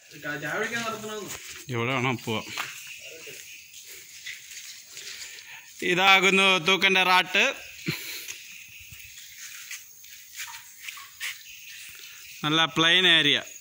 ഇവിടെ വേണം പോവാം. ഇതാകുന്നു തൂക്കൻ്റെ റാട്ട്. നല്ല പ്ലെയിൻ ഏരിയ.